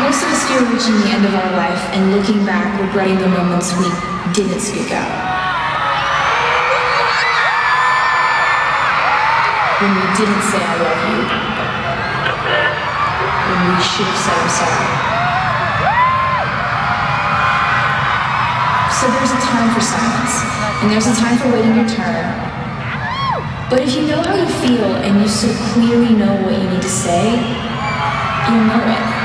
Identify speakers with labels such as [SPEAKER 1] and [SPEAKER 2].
[SPEAKER 1] Most of us fear reaching the end of our life and looking back, regretting the moments we didn't speak out. When we didn't say I love you. When we should have said I'm sorry. So there's a time for silence, and there's a time for waiting your turn. But if you know how you feel and you so clearly know what you need to say, you'll know it.